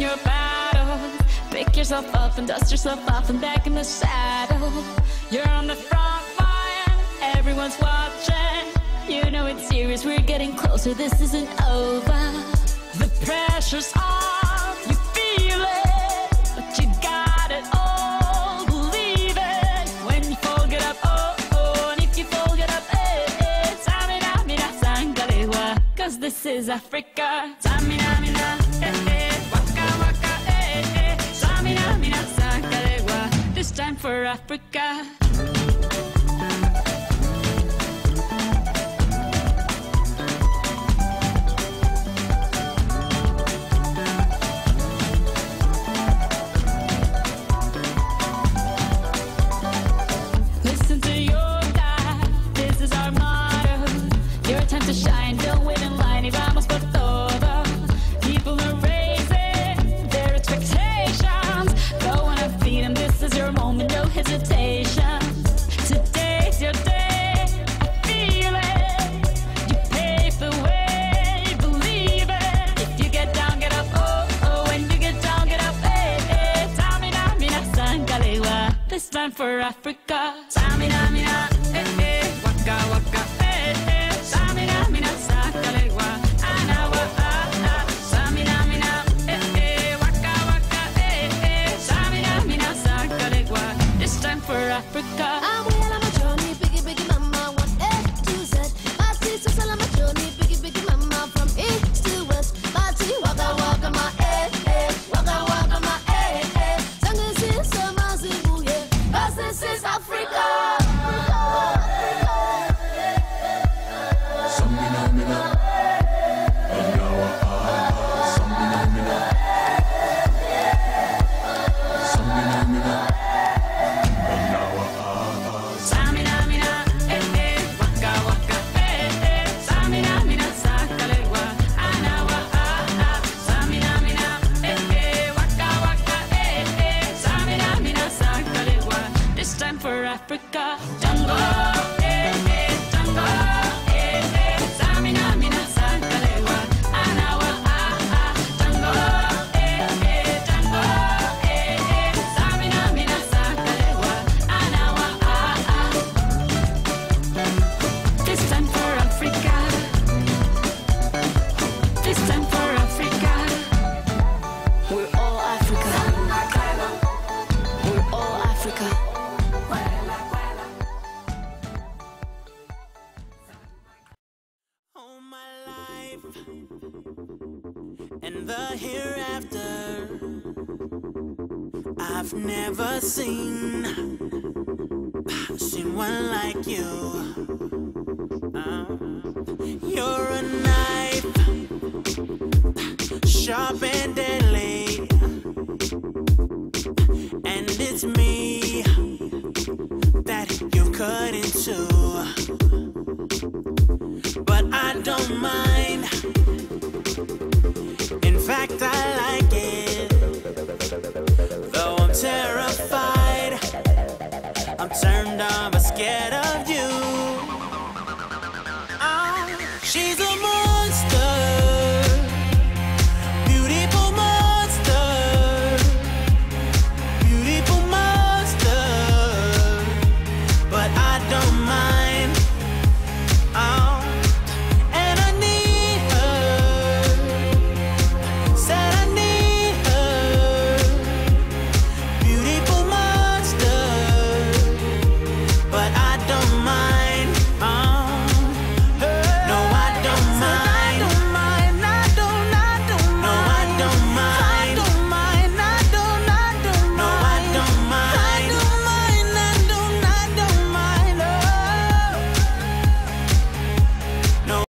your battle. Pick yourself up and dust yourself off and back in the saddle. You're on the front line, everyone's watching. You know it's serious, we're getting closer, this isn't over. The pressure's on, you feel it, but you got it all, believe it. When you fall, get up, oh, oh, and if you fall, get up, eh, eh. Samina, mina, sangalewa, cause this is Africa. Samina, mina, eh, eh, waka, waka, eh, eh. Samina, mina, sangalewa, this time for Africa. Shine, don't wait in line, y vamos por todo. People are raising their expectations. Go on and feed them, this is your moment, no hesitation. Today's your day, I feel it. You pave the way, believe it. If you get down, get up, oh, oh. When you get down, get up, eh, eh. Samina, mina, sangalewa, this time for Africa. Samina, mina, eh, eh. Waka, waka, eh, eh. Samina, mina, sangalewa, anawa, ah, ah. Samina, mina, eh, eh. Waka, waka, eh, eh. Samina, mina, sangalewa, this time for Africa. I'm well on my journey, biggie, biggie mama, 1 A to Z. My sister's all on my journey, biggie, biggie mama, from east to west. My tea, waka, waka, my eh, eh. Waka, waka, my eh, eh. Sangin' sin, sama, zibu, yeah. 'Cause this is Africa. Africa, Tango, eh, eh, Tango, eh, eh. Samina, mina, sangalewa, anawa, ah, ah. Tango, eh, eh, Tango, eh, eh. Samina, mina, sangalewa, anawa, ah, ah. This time for Africa. This time for Africa. We're all Africa. We're all Africa. And the hereafter, I've never seen one like you. You're a knife, sharp and deadly, and it's me that you cut into. But I don't mind. In fact, I like it. Though I'm terrified, I'm turned on but scared of you.